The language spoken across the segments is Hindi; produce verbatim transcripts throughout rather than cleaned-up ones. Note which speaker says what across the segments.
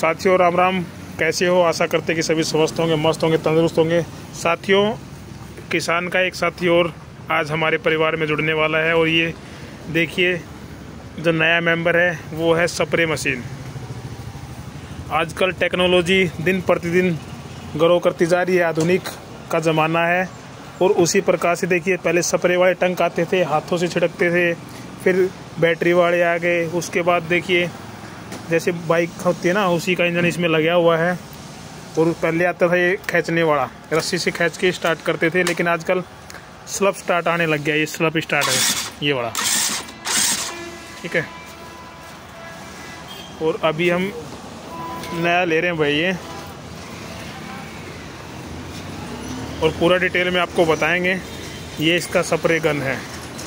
Speaker 1: साथियों राम राम, कैसे हो? आशा करते कि सभी स्वस्थ होंगे, मस्त होंगे, तंदुरुस्त होंगे। साथियों, किसान का एक साथी और आज हमारे परिवार में जुड़ने वाला है और ये देखिए जो नया मेंबर है वो है स्प्रे मशीन। आजकल टेक्नोलॉजी दिन प्रतिदिन ग्रो करती जा रही है, आधुनिक का ज़माना है। और उसी प्रकार से देखिए पहले स्प्रे वाले टंक आते थे, हाथों से छिड़कते थे, फिर बैटरी वाले आ गए। उसके बाद देखिए जैसे बाइक होती है ना, उसी का इंजन इसमें लगा हुआ है। और पहले आता था ये खींचने वाला, रस्सी से खींच के स्टार्ट करते थे, लेकिन आजकल स्लप स्टार्ट आने लग गया। ये स्लप स्टार्ट है ये वाला, ठीक है। और अभी हम नया ले रहे हैं भाई ये, और पूरा डिटेल में आपको बताएंगे। ये इसका स्प्रे गन है,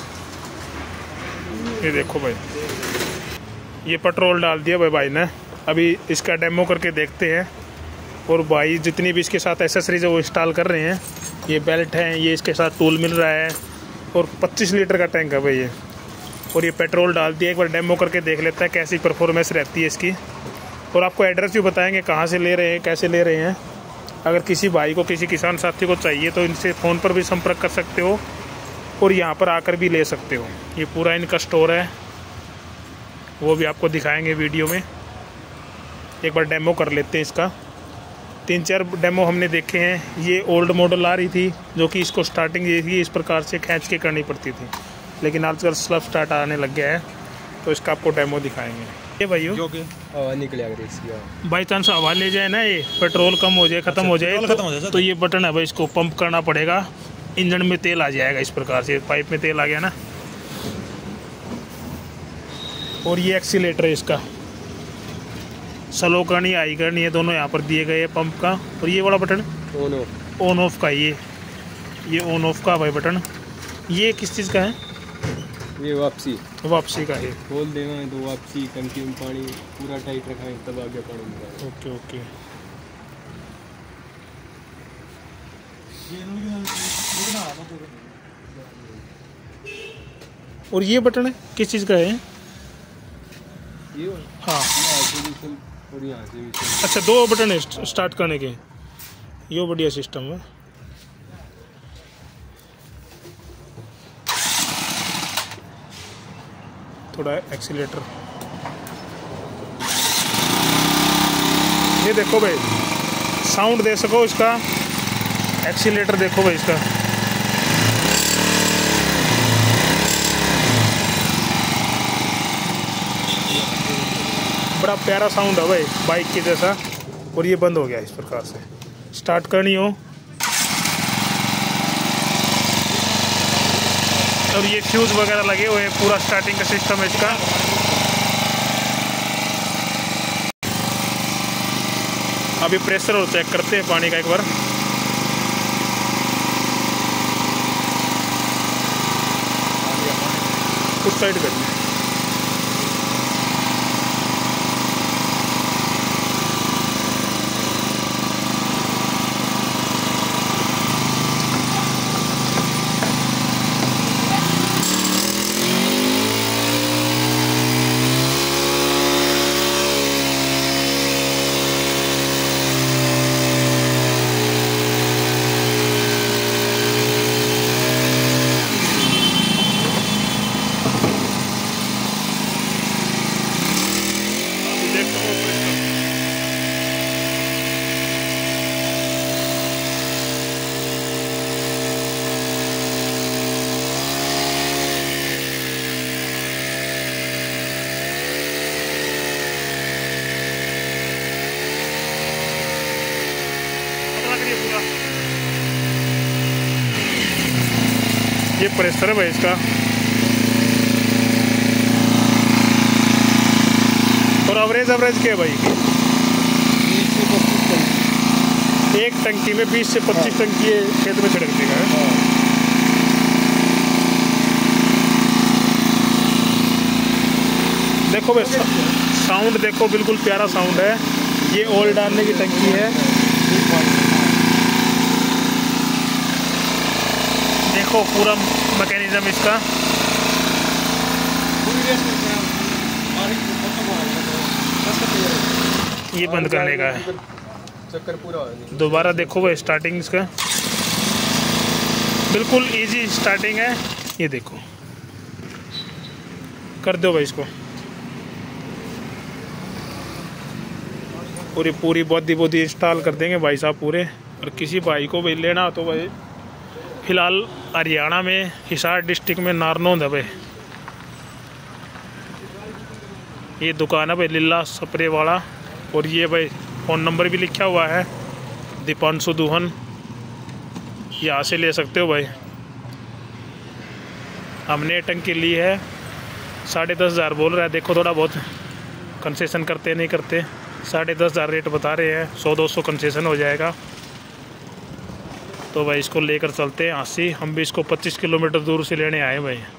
Speaker 1: ये देखो भाई, ये पेट्रोल डाल दिया भाई भाई ने। अभी इसका डेमो करके देखते हैं। और भाई जितनी भी इसके साथ एसेसरीज है वो इंस्टॉल कर रहे हैं। ये बेल्ट है, ये इसके साथ टूल मिल रहा है, और पच्चीस लीटर का टैंक है भाई ये। और ये पेट्रोल डाल दिया। एक बार डेमो करके देख लेता है कैसी परफॉर्मेंस रहती है इसकी। और आपको एड्रेस भी बताएंगे कहाँ से ले रहे हैं, कैसे ले रहे हैं। अगर किसी भाई को, किसी किसान साथी को चाहिए तो इनसे फ़ोन पर भी संपर्क कर सकते हो और यहाँ पर आकर भी ले सकते हो। ये पूरा इनका स्टोर है, वो भी आपको दिखाएंगे वीडियो में। एक बार डेमो कर लेते हैं इसका। तीन चार डेमो हमने देखे हैं। ये ओल्ड मॉडल आ रही थी जो कि इसको स्टार्टिंग ये इस प्रकार से खींच के करनी पड़ती थी, लेकिन आजकल स्लप स्टार्ट आने लग गया है, तो इसका आपको डेमो दिखाएंगे। ये भाइयों जो कि बाई चांस हवा ले जाए ना, ये पेट्रोल कम हो जाए, ख़त्म हो जाए, तो, तो ये बटन है भाई, इसको पंप करना पड़ेगा, इंजन में तेल आ जाएगा। इस प्रकार से पाइप में तेल आ गया ना। और ये एक्सीलेटर है इसका, स्लो करनी हाई करनी है, दोनों यहाँ पर दिए गए हैं पंप का। और ये वाला button on off on off का, ये ये ऑन ऑफ का भाई बटन। ये किस चीज़ का है?
Speaker 2: ये वापसी
Speaker 1: वापसी का है।
Speaker 2: खोल देना है तो वापसी, टंकी में पानी पूरा टाइट रखा है तब आगे पानी मिला।
Speaker 1: Okay okay. और ये बटन है किस चीज़ का है?
Speaker 2: ये
Speaker 1: हाँ,
Speaker 2: और यहाँ से भी।
Speaker 1: अच्छा, दो बटन है स्टार्ट करने के। ये बढ़िया सिस्टम है। थोड़ा एक्सीलेटर, ये देखो भाई, साउंड दे सको इसका। एक्सीलेटर देखो भाई इसका, बड़ा प्यारा साउंड है भाई, बाइक के जैसा। और ये बंद हो गया इस प्रकार से। स्टार्ट करनी हो, और ये फ्यूज वगैरह लगे हुए हैं, पूरा स्टार्टिंग का सिस्टम है इसका। अभी प्रेशर और चेक करते हैं पानी का एक बार। उस साइड करनी है। ये प्रेशर है भाई इसका। और एवरेज एवरेज क्या है भाई? एक टंकी में बीस से पच्चीस टंकी खेत में छिड़क देगा। देखो भाई साउंड देखो, बिल्कुल प्यारा साउंड है। ये ऑयल डालने की टंकी है। देखो पूरा मैकेनिज्म इसका। ये बंद करने का है।
Speaker 2: चक्कर पूरा हो।
Speaker 1: दोबारा देखो भाई स्टार्टिंग इसका बिल्कुल इजी स्टार्टिंग है। ये देखो कर दो भाई इसको। पूरी पूरी बॉडी बॉडी इंस्टॉल कर देंगे भाई साहब पूरे। और किसी भाई को भाई लेना हो तो भाई फिलहाल हरियाणा में हिसार डिस्ट्रिक्ट में नारनौंद है भाई। ये दुकान है भाई लीला स्प्रे वाला। और ये भाई फ़ोन नंबर भी लिखा हुआ है दीपांशु दुहन, यहाँ से ले सकते हो भाई। हमने टंकी ली है, साढ़े दस हज़ार बोल रहा है। देखो थोड़ा बहुत कंसेशन करते नहीं करते। साढ़े दस हज़ार रेट बता रहे हैं, सौ दो सौ कंसेशन हो जाएगा। तो भाई इसको लेकर चलते हैं। अस्सी हम भी इसको पच्चीस किलोमीटर दूर से लेने आए भाई।